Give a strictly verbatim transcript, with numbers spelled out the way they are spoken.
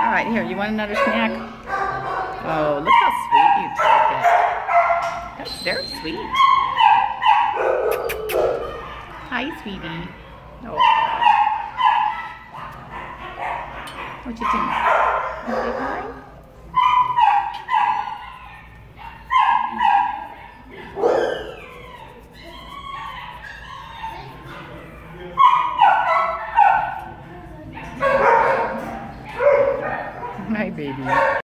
All right, here, you want another snack? Oh, look how sweet you took it. That's very sweet. Hi, sweetie. Oh. What you doing? You say hi? Hi, baby.